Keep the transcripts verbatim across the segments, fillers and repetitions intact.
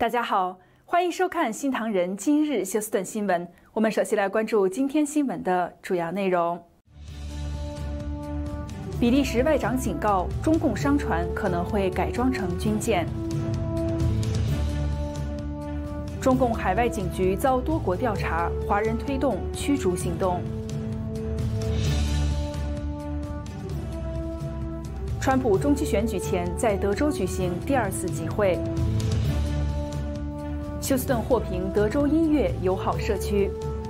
大家好，欢迎收看新唐人今日休斯顿新闻。我们首先来关注今天新闻的主要内容。比利时外长警告，中共商船可能会改装成军舰。中共海外警局遭多国调查，华人推动驱逐行动。川普中期选举前在德州举行第二次集会。休斯顿获评德州音乐友好社区。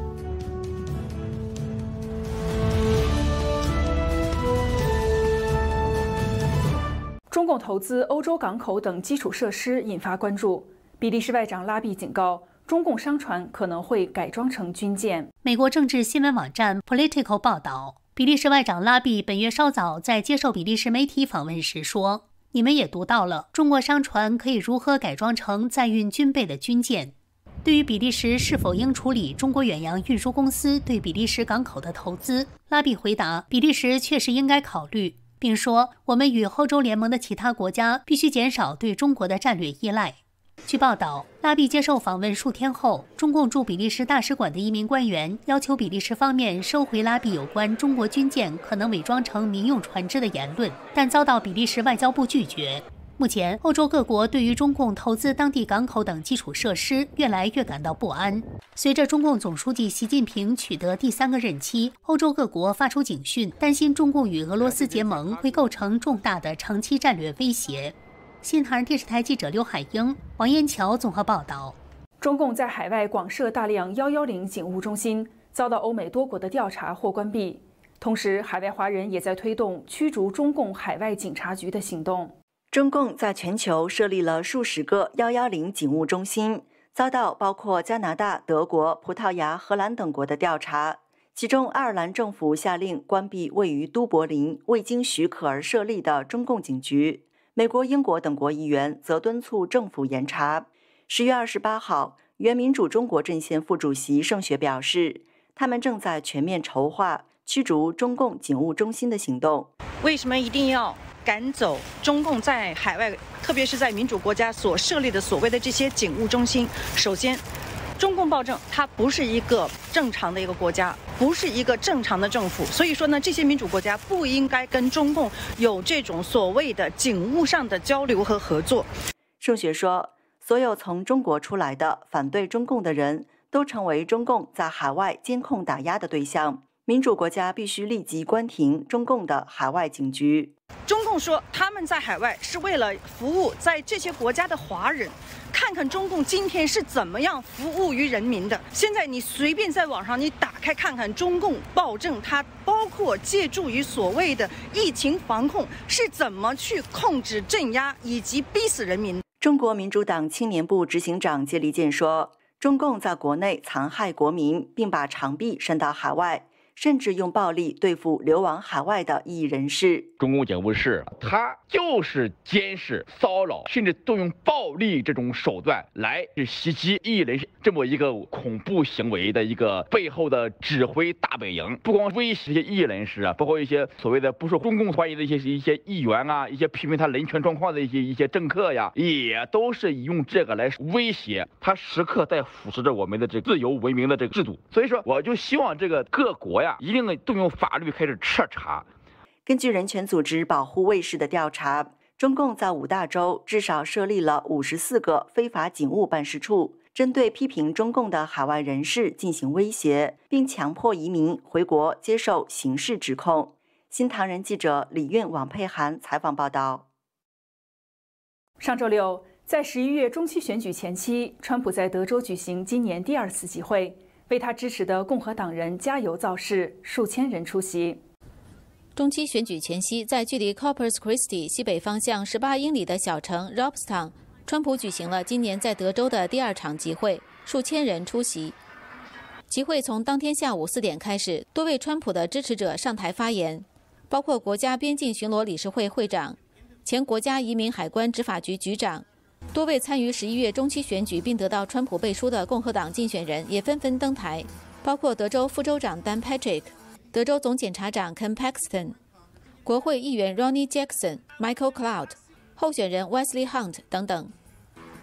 中共投资欧洲港口等基础设施引发关注。比利时外长拉毕警告，中共商船可能会改装成军舰。 美国政治新闻网站 Politico 报道，比利时外长拉毕本月稍早在接受比利时媒体访问时说：“你们也读到了，中国商船可以如何改装成载运军备的军舰。”对于比利时是否应处理中国远洋运输公司对比利时港口的投资，拉毕回答：“比利时确实应该考虑，并说我们与欧洲联盟的其他国家必须减少对中国的战略依赖。”据报道，拉毕接受访问数天后，中共驻比利时大使馆的一名官员要求比利时方面收回拉毕有关中国军舰可能伪装成民用船只的言论，但遭到比利时外交部拒绝。目前，欧洲各国对于中共投资当地港口等基础设施越来越感到不安。随着中共总书记习近平取得第三个任期，欧洲各国发出警讯，担心中共与俄罗斯结盟会构成重大的长期战略威胁。新唐人电视台记者刘海英、王彦桥综合报道： 中共在海外广设大量一一零警务中心，遭到欧美多国的调查或关闭。同时，海外华人也在推动驱逐中共海外警察局的行动。 中共在全球设立了数十个一一零警务中心，遭到包括加拿大、德国、葡萄牙、荷兰等国的调查。其中，爱尔兰政府下令关闭位于都柏林未经许可而设立的中共警局。美国、英国等国议员则敦促政府严查。十月二十八号，原民主中国阵线副主席盛雪表示，他们正在全面筹划驱逐中共警务中心的行动。 为什么一定要赶走中共在海外，特别是在民主国家所设立的所谓的这些警务中心？首先，中共暴政它不是一个正常的一个国家，不是一个正常的政府，所以说呢，这些民主国家不应该跟中共有这种所谓的警务上的交流和合作。 盛雪说，所有从中国出来的反对中共的人都成为中共在海外监控打压的对象。民主国家必须立即关停中共的海外警局。 中共说他们在海外是为了服务在这些国家的华人，看看中共今天是怎么样服务于人民的。现在你随便在网上你打开看看，中共暴政它包括借助于所谓的疫情防控是怎么去控制镇压以及逼死人民。 中国民主党青年部执行长接立健说，中共在国内残害国民，并把长臂伸到海外，甚至用暴力对付流亡海外的异议人士。 中共警务室，它就是监视、骚扰，甚至动用暴力这种手段来袭击异议人士，这么一个恐怖行为的一个背后的指挥大本营。不光威胁一些异议人士啊，包括一些所谓的不受中共欢迎的一些一些议员啊，一些批评他人权状况的一些一些政客呀，也都是用这个来威胁他，时刻在腐蚀着我们的这个自由文明的这个制度。所以说，我就希望这个各国呀，一定动用法律开始彻查。 根据人权组织保护卫士的调查，中共在五大洲至少设立了五十四个非法警务办事处，针对批评中共的海外人士进行威胁，并强迫移民回国接受刑事指控。新唐人记者李韵、王佩涵采访报道。 上周六，在十一月中期选举前期，川普在德州举行今年第二次集会。为他支持的共和党人加油造势，数千人出席。 中期选举前夕，在距离 Corpus Christi 西北方向十八英里的小城 Robstown， 川普举行了今年在德州的第二场集会，数千人出席。集会从当天下午四点开始，多位川普的支持者上台发言，包括国家边境巡逻理事会会长、前国家移民海关执法局局长。多位参与十一月中期选举并得到川普背书的共和党竞选人也纷纷登台，包括德州副州长 Dan Patrick、德州总检察长 Ken Paxton、国会议员 Ronnie Jackson、Michael Cloud、候选人 Wesley Hunt 等等。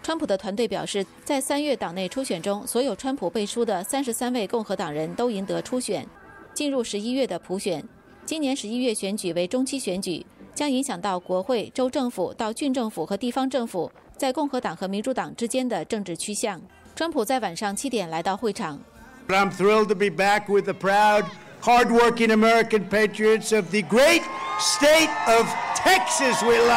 川普的团队表示，在三月党内初选中，所有川普背书的三十三位共和党人都赢得初选。进入十一月的普选，今年十一月选举为中期选举，将影响到国会、州政府到郡政府和地方政府在共和党和民主党之间的政治趋向。川普在晚上七点来到会场。 I'm thrilled to be back with the proud, hard-working American patriots of the great state of Texas. We love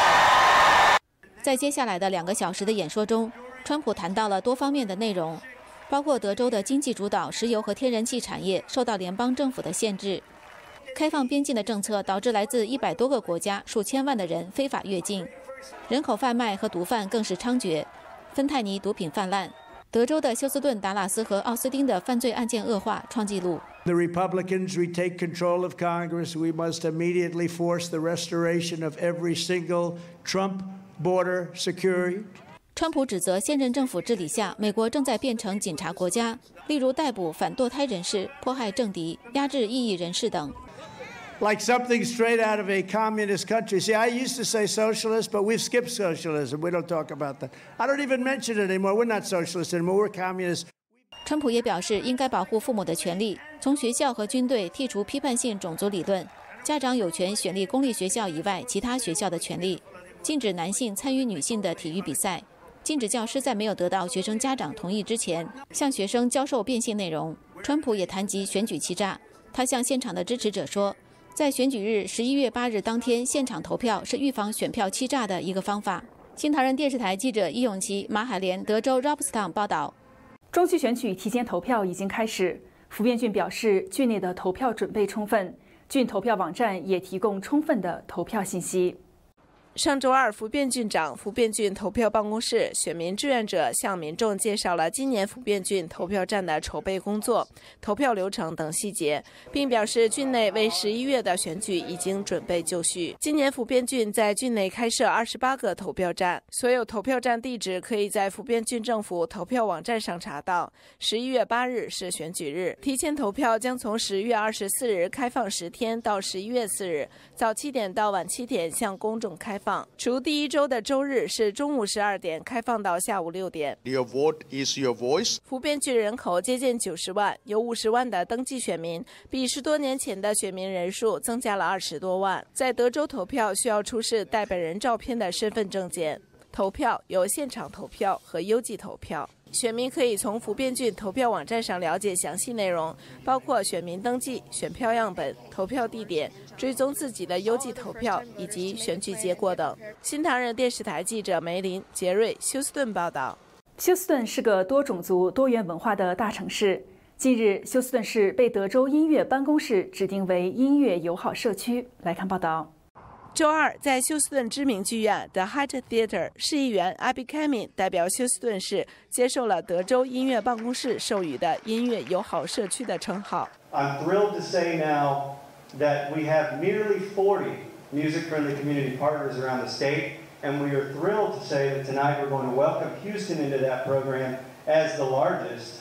Texas. 在接下来的两个小时的演说中，川普谈到了多方面的内容，包括德州的经济主导石油和天然气产业受到联邦政府的限制，开放边境的政策导致来自一百多个国家数千万的人非法越境，人口贩卖和毒贩更是猖獗，芬太尼毒品泛滥。德州的休斯顿、达拉斯和奥斯汀的犯罪案件恶化，创纪录。 The Republicans retake control of Congress. We must immediately force the restoration of every single Trump border security. 川普指责现任政府治理下，美国正在变成警察国家，例如逮捕反堕胎人士、迫害政敌、压制异议人士等。 Like something straight out of a communist country. See, I used to say socialist, but we've skipped socialism. We don't talk about that. I don't even mention it anymore. We're not socialists anymore. We're communists. 川普也表示，应该保护父母的权利，从学校和军队剔除批判性种族理论，家长有权选立公立学校以外其他学校的权利，禁止男性参与女性的体育比赛，禁止教师在没有得到学生家长同意之前向学生教授变性内容。川普也谈及选举欺诈，他向现场的支持者说，在选举日十一月八日当天现场投票是预防选票欺诈的一个方法。新唐人电视台记者易永琪、马海莲，德州 Robstown 报道。 中期选举提前投票已经开始，福变郡表示郡内的投票准备充分，郡投票网站也提供充分的投票信息。 上周二，福变郡长、福变郡投票办公室、选民志愿者向民众介绍了今年福变郡投票站的筹备工作、投票流程等细节，并表示郡内为十一月的选举已经准备就绪。今年福变郡在郡内开设二十八个投票站，所有投票站地址可以在福变郡政府投票网站上查到。十一月八日是选举日，提前投票将从十月二十四日开放十天到十一月四日，早七点到晚七点向公众开放。除第一周的周日是中午十二点开放到下午六点。 Your vote is your voice. 福变郡人口接近九十万，有五十万的登记选民，比十多年前的选民人数增加了二十多万。在德州投票需要出示带本人照片的身份证件，投票有现场投票和邮寄投票。选民可以从福变郡投票网站上了解详细内容，包括选民登记、选票样本、投票地点、追踪自己的邮寄投票以及选举结果等。新唐人电视台记者梅林、杰瑞，休斯顿报道。 休斯顿是个多种族、多元文化的大城市。近日，休斯顿市被德州音乐办公室指定为音乐友好社区。来看报道。 周二，在休斯顿知名剧院 The Hyatt Theater， 市议员 Abby Kami 代表休斯顿市接受了德州音乐办公室授予的音乐友好社区的称号。 I'm thrilled to say now that we have nearly forty music-friendly community partners around the state, and we are thrilled to say that tonight we're going to welcome Houston into that program as the largest,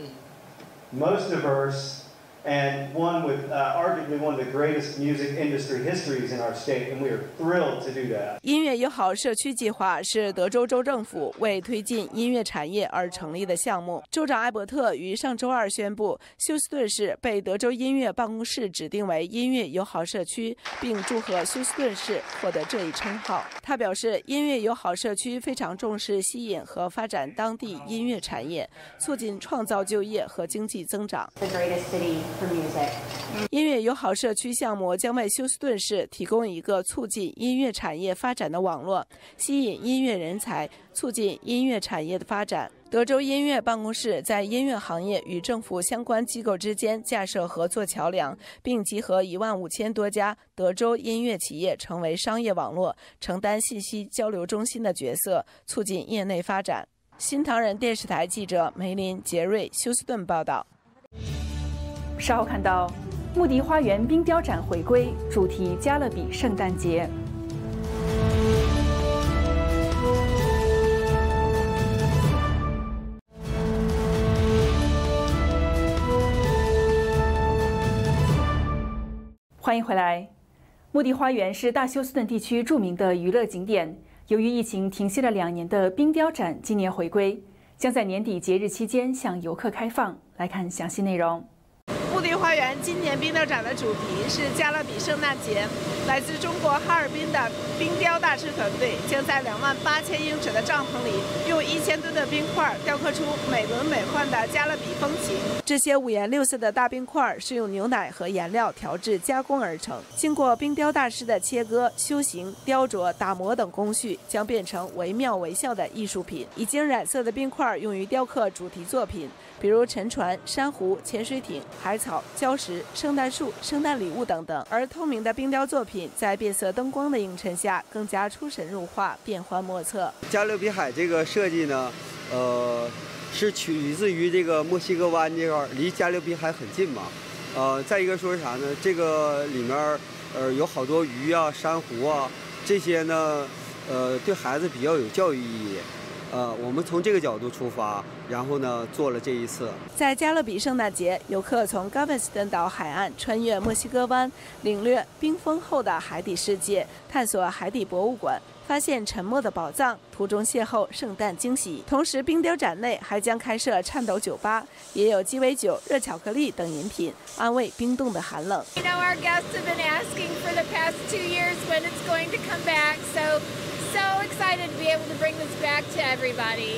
most diverse, and one with uh, arguably one of the greatest music industry histories in our state, and we are thrilled to do that. 音乐友好社区计划是德州州政府为推进音乐产业而成立的项目。州长艾伯特于上周二宣布，休斯顿市被德州音乐办公室指定为音乐友好社区，并祝贺休斯顿市获得这一称号。他表示，音乐友好社区非常重视吸引和发展当地音乐产业，促进创造就业和经济增长。 The greatest city for music. 音乐友好社区项目将为休斯顿市提供一个促进音乐产业发展的网络，吸引音乐人才，促进音乐产业的发展。德州音乐办公室在音乐行业与政府相关机构之间架设合作桥梁，并集合一万五千多家德州音乐企业成为商业网络，承担信息交流中心的角色，促进业内发展。新唐人电视台记者梅林、杰瑞，休斯顿报道。 稍后看到，穆迪花园冰雕展回归，主题加勒比圣诞节。欢迎回来。穆迪花园是大休斯顿地区著名的娱乐景点， 由于疫情停歇了两年的冰雕展今年回归，将在年底节日期间向游客开放。来看详细内容。 墓地花园今年冰雕展的主题是加勒比圣诞节。来自中国哈尔滨的冰雕大师团队将在两万八千英尺的帐篷里，用一千吨的冰块雕刻出美轮美奂的加勒比风情。这些五颜六色的大冰块是用牛奶和颜料调制加工而成，经过冰雕大师的切割、修形、雕琢、打磨等工序，将变成惟妙惟肖的艺术品。已经染色的冰块用于雕刻主题作品，比如沉船、珊瑚、潜水艇、海草、礁石、圣诞树、圣诞礼物等等。而透明的冰雕作品在变色灯光的映衬下，更加出神入化，变幻莫测。 加勒比海这个设计呢，呃，是取自于这个墨西哥湾这块，离加勒比海很近嘛。呃，再一个说是啥呢？这个里面呃有好多鱼啊、珊瑚啊，这些呢，呃，对孩子比较有教育意义。呃，我们从这个角度出发，然后呢做了这一次。 在加勒比圣诞节，游客从 Galveston 岛海岸穿越墨西哥湾，领略冰封后的海底世界，探索海底博物馆，发现沉没的宝藏，途中邂逅圣诞惊喜。同时，冰雕展内还将开设颤抖酒吧，也有鸡尾酒、热巧克力等饮品，安慰冰冻的寒冷。 You know, our guests have been asking for the past two years when it's going to come back, so so excited to be able to bring this back to everybody,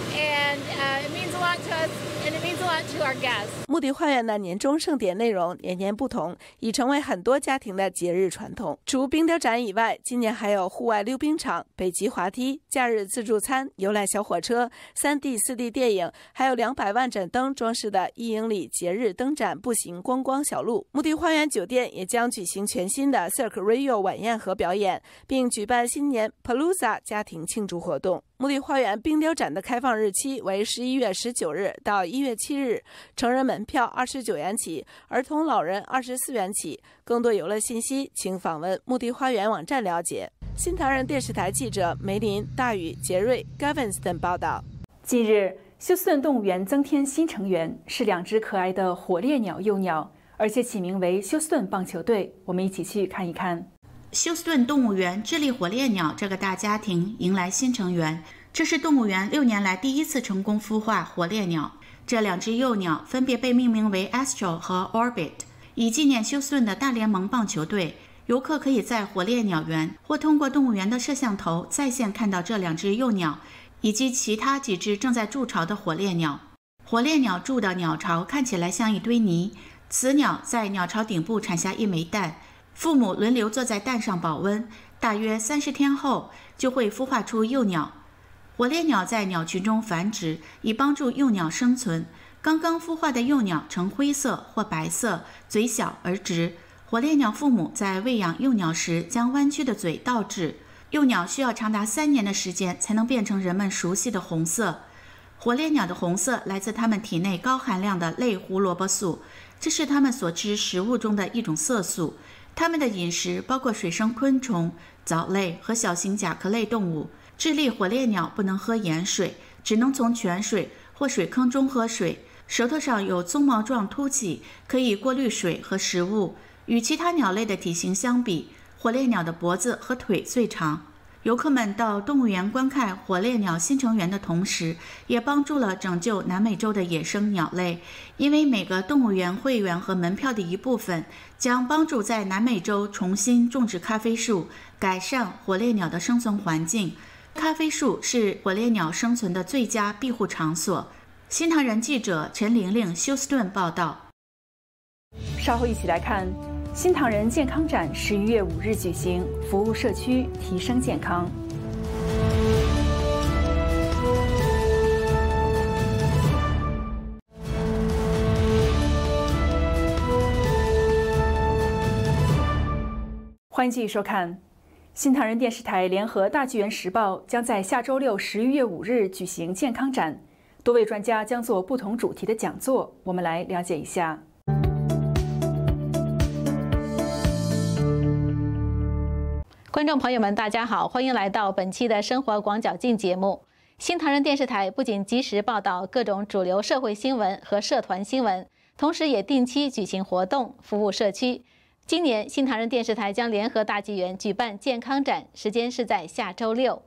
and uh, it means a lot to us, and it means a lot to our guests. 墓地花园的年终盛典内容年年不同，已成为很多家庭的节日传统。除冰雕展以外，今年还有户外溜冰场、北极滑梯、假日自助餐、游览小火车、三 D、四 D 电影，还有两百万盏灯装饰的一英里节日灯展步行观光小路。墓地花园酒店也将举行全新的 Cirque Rio 晚宴和表演，并举办新年 Palooza 家庭庆祝活动。墓地花园冰雕展的开放日期为十一月十九日到一月七日，成人门票二十九元起，儿童老人二十四元起。更多游乐信息，请访问墓地花园网站了解。新唐人电视台记者梅林、大宇、杰瑞、Galveston 报道。 近日，休斯顿动物园增添新成员，是两只可爱的火烈鸟幼鸟，而且起名为休斯顿棒球队。我们一起去看一看。 休斯顿动物园智利火烈鸟这个大家庭迎来新成员，这是动物园六年来第一次成功孵化火烈鸟。这两只幼鸟分别被命名为 Astro 和 Orbit， 以纪念休斯顿的大联盟棒球队。游客可以在火烈鸟园或通过动物园的摄像头在线看到这两只幼鸟，以及其他几只正在筑巢的火烈鸟。火烈鸟筑的鸟巢看起来像一堆泥，雌鸟在鸟巢顶部产下一枚蛋，父母轮流坐在蛋上保温，大约三十天后就会孵化出幼鸟。火烈鸟在鸟群中繁殖，以帮助幼鸟生存。刚刚孵化的幼鸟呈灰色或白色，嘴小而直。火烈鸟父母在喂养幼鸟时将弯曲的嘴倒置，幼鸟需要长达三年的时间才能变成人们熟悉的红色。火烈鸟的红色来自它们体内高含量的类胡萝卜素，这是它们所吃食物中的一种色素。它们的饮食包括水生昆虫、藻类和小型甲壳类动物。智利火烈鸟不能喝盐水，只能从泉水或水坑中喝水。舌头上有鬃毛状凸起，可以过滤水和食物。与其他鸟类的体型相比，火烈鸟的脖子和腿最长。游客们到动物园观看火烈鸟新成员的同时，也帮助了拯救南美洲的野生鸟类，因为每个动物园会员和门票的一部分将帮助在南美洲重新种植咖啡树，改善火烈鸟的生存环境。咖啡树是火烈鸟生存的最佳庇护场所。新唐人记者陈玲玲休斯顿报道。 稍后一起来看新唐人健康展，十一月五日举行，服务社区，提升健康。欢迎继续收看。新唐人电视台联合大纪元时报将在下周六十一月五日举行健康展，多位专家将做不同主题的讲座，我们来了解一下。 观众朋友们，大家好，欢迎来到本期的生活广角镜节目。新唐人电视台不仅及时报道各种主流社会新闻和社团新闻，同时也定期举行活动，服务社区。今年新唐人电视台将联合大纪元举办健康展，时间是在下周六。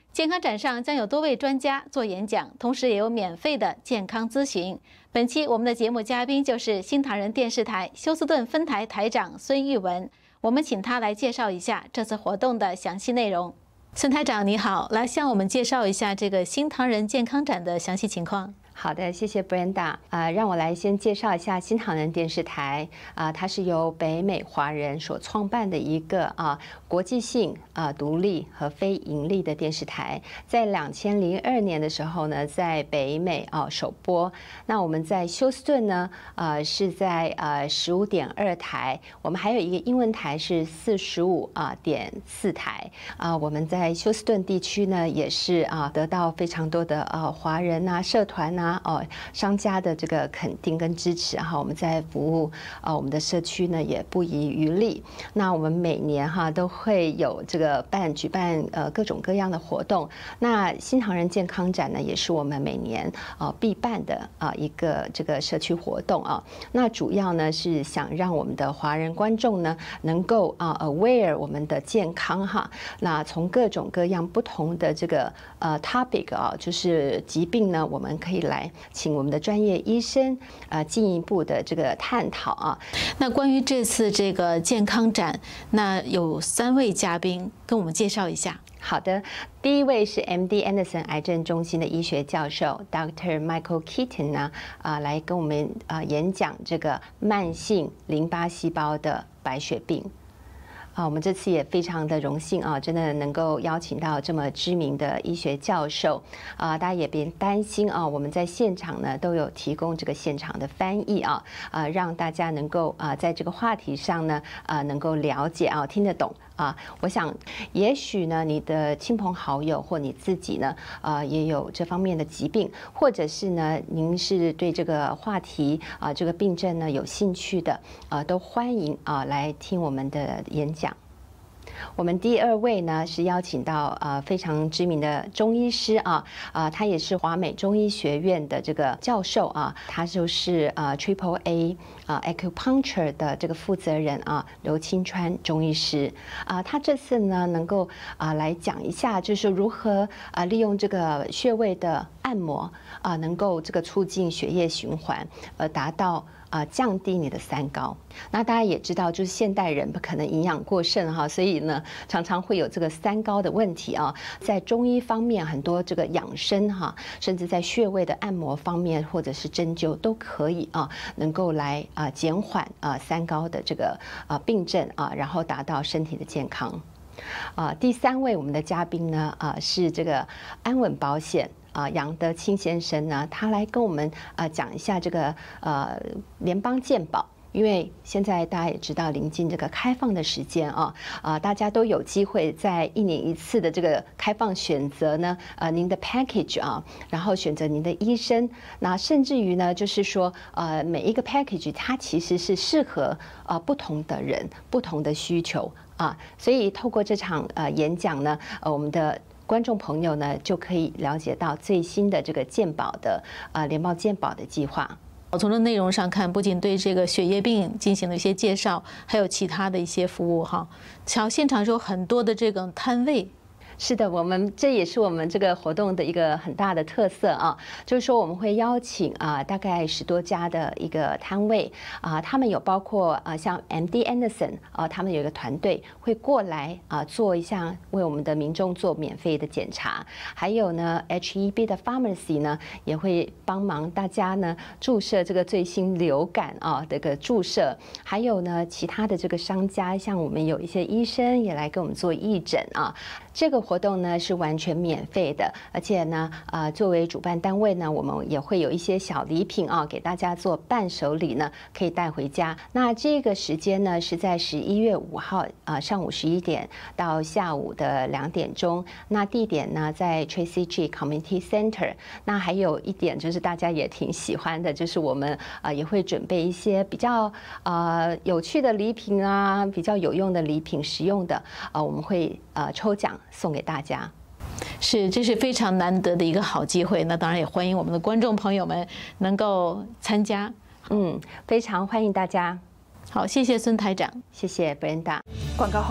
健康展上将有多位专家做演讲，同时也有免费的健康咨询。本期我们的节目嘉宾就是新唐人电视台休斯顿分台台长孙玉文，我们请他来介绍一下这次活动的详细内容。孙台长你好，来向我们介绍一下这个新唐人健康展的详细情况。 好的，谢谢 Brenda。呃，让我来先介绍一下新唐人电视台啊、呃，它是由北美华人所创办的一个啊、呃、国际性啊、呃、独立和非盈利的电视台。在两千零二年的时候呢，在北美啊、呃、首播。那我们在休斯顿呢，呃是在呃十五点二台，我们还有一个英文台是四十五啊点四台啊、呃。我们在休斯顿地区呢，也是啊、呃、得到非常多的呃华人啊、社团啊。哦，商家的这个肯定跟支持哈，我们在服务呃我们的社区呢也不遗余力。那我们每年哈都会有这个办举办呃各种各样的活动。那新唐人健康展呢，也是我们每年呃必办的啊、呃、一个这个社区活动啊。那主要呢是想让我们的华人观众呢能够啊、呃、aware 我们的健康哈。那从各种各样不同的这个呃 topic 啊，就是疾病呢，我们可以来请我们的专业医生呃进一步的这个探讨啊。 那关于这次这个健康展，那有三位嘉宾跟我们介绍一下。 好的，第一位是 M D Anderson 癌症中心的医学教授 Doctor Michael Keaton 呢，啊、呃，来跟我们啊、呃、演讲这个慢性淋巴细胞的白血病。啊，我们这次也非常的荣幸啊，真的能够邀请到这么知名的医学教授啊，大家也别担心啊，我们在现场呢都有提供这个现场的翻译啊，啊，让大家能够啊在这个话题上呢啊能够了解啊，听得懂。啊，我想，也许呢，你的亲朋好友或你自己呢，呃，也有这方面的疾病，或者是呢，您是对这个话题啊、呃，这个病症呢有兴趣的，啊、呃，都欢迎啊、呃、来听我们的演讲。我们第二位呢是邀请到呃非常知名的中医师啊啊、呃，他也是华美中医学院的这个教授啊，他就是呃 Triple A 啊、呃、Acupuncture 的这个负责人啊，刘清川中医师啊、呃，他这次呢能够啊、呃、来讲一下，就是如何啊、呃、利用这个穴位的按摩啊、呃，能够这个促进血液循环，而达到啊、呃，降低你的三高。那大家也知道，就是现代人不可能营养过剩哈，所以呢，常常会有这个三高的问题啊。在中医方面，很多这个养生哈，甚至在穴位的按摩方面，或者是针灸都可以啊，能够来啊减缓啊三高的这个啊病症啊，然后达到身体的健康。啊，第三位我们的嘉宾呢啊是这个安稳保险。啊，杨德清先生呢，他来跟我们啊讲一下这个呃联邦健保，因为现在大家也知道临近这个开放的时间啊啊，大家都有机会在一年一次的这个开放选择呢呃您的 package 啊，然后选择您的医生，那甚至于呢就是说呃每一个 package 它其实是适合呃不同的人不同的需求啊，所以透过这场呃演讲呢，呃我们的观众朋友呢，就可以了解到最新的这个健保的呃联邦健保的计划。 从这内容上看，不仅对这个血液病进行了一些介绍，还有其他的一些服务哈。像现场是有很多的这个摊位。 是的，我们这也是我们这个活动的一个很大的特色啊，就是说我们会邀请啊大概十多家的一个摊位啊，他们有包括啊像 M D Anderson 啊，他们有一个团队会过来啊做一下为我们的民众做免费的检查，还有呢 H E B 的 Pharmacy 呢也会帮忙大家呢注射这个最新流感啊这个注射，还有呢其他的这个商家，像我们有一些医生也来给我们做义诊啊。这个活动呢是完全免费的，而且呢，呃，作为主办单位呢，我们也会有一些小礼品啊，给大家做伴手礼呢，可以带回家。那这个时间呢是在十一月五号啊、呃、上午十一点到下午的两点钟。那地点呢在 Tracy G Community Center。那还有一点就是大家也挺喜欢的，就是我们啊、呃、也会准备一些比较呃有趣的礼品啊，比较有用的礼品，实用的啊、呃，我们会呃抽奖送给大家。 是，这是非常难得的一个好机会。那当然也欢迎我们的观众朋友们能够参加。 嗯，非常欢迎大家。 好，谢谢孙台长， 谢谢 Brenda。 广告后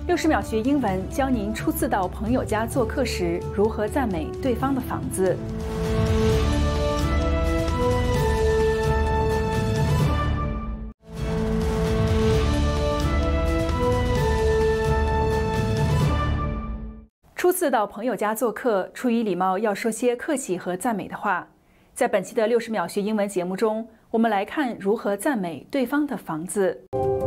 六十秒学英文，教您初次到朋友家做客时如何赞美对方的房子。初次到朋友家做客，出于礼貌，要说些客气和赞美的话。在本期的六十秒学英文节目中，我们来看如何赞美对方的房子。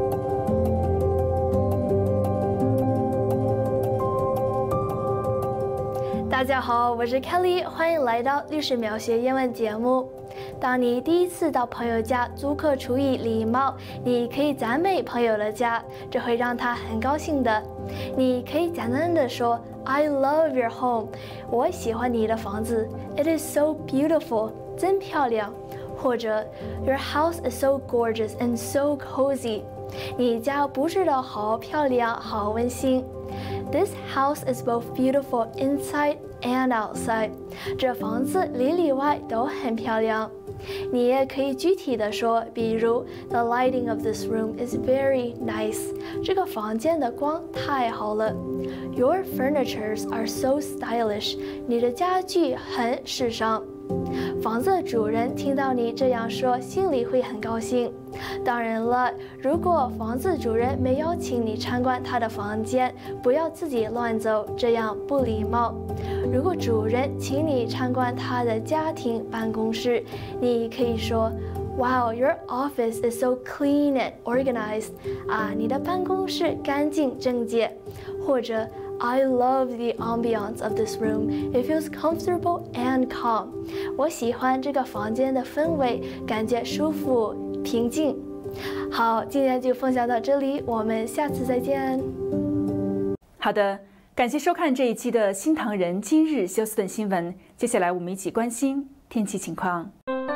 大家好，我是 Kelly， 欢迎来到六十秒学英文节目。当你第一次到朋友家做客，出于礼貌，你可以赞美朋友的家，这会让他很高兴的。你可以简单的说 I love your home， 我喜欢你的房子 ，It is so beautiful， 真漂亮。或者 Your house is so gorgeous and so cozy， 你家布置得好漂亮，好温馨。This house is both beautiful inside and outside， 这房子里里外都很漂亮。你也可以具体的说，比如 The lighting of this room is very nice， 这个房间的光太好了。Your furnitures are so stylish， 你的家具很时尚。房子的主人听到你这样说，心里会很高兴。当然了，如果房子主人没邀请你参观他的房间，不要自己乱走，这样不礼貌。如果主人请你参观他的家庭办公室，你可以说 Wow, your office is so clean and organized。 啊，你的办公室干净整洁。或者I love the ambiance of this room. It feels comfortable and calm. 我喜欢这个房间的氛围，感觉舒服、平静。好，今天就分享到这里，我们下次再见。 好的，感谢收看这一期的新唐人今日休斯顿新闻。接下来我们一起关心天气情况。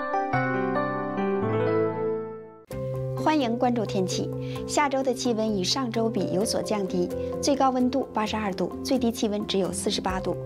欢迎关注天气。下周的气温与上周比有所降低，最高温度八十二度，最低气温只有四十八度。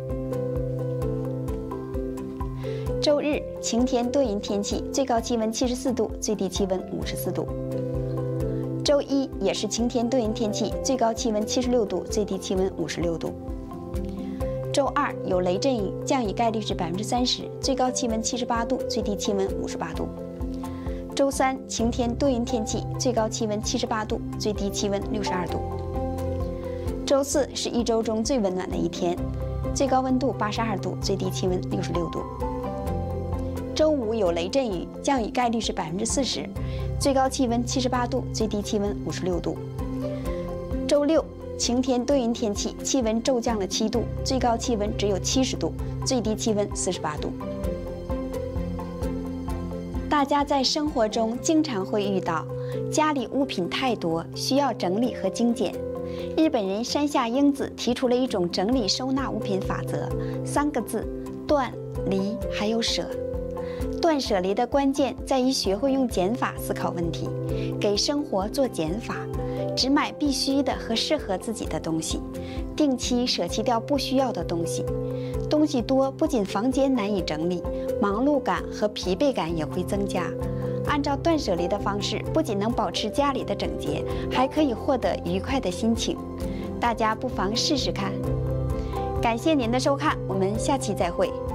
周日晴天多云天气，最高气温七十四度，最低气温五十四度。周一也是晴天多云天气，最高气温七十六度，最低气温五十六度。周二有雷阵雨，降雨概率是百分之三十，最高气温七十八度，最低气温五十八度。周三晴天多云天气，最高气温七十八度，最低气温六十二度。周四是一周中最温暖的一天，最高温度八十二度，最低气温六十六度。周五有雷阵雨，降雨概率是百分之四十，最高气温七十八度，最低气温五十六度。周六晴天多云天气，气温骤降了七度，最高气温只有七十度，最低气温四十八度。大家在生活中经常会遇到家里物品太多，需要整理和精简。日本人山下英子提出了一种整理收纳物品法则，三个字：断、离还有舍。断舍离的关键在于学会用减法思考问题，给生活做减法，只买必须的和适合自己的东西，定期舍弃掉不需要的东西。东西多不仅房间难以整理，忙碌感和疲惫感也会增加。按照断舍离的方式，不仅能保持家里的整洁，还可以获得愉快的心情。大家不妨试试看。感谢您的收看，我们下期再会。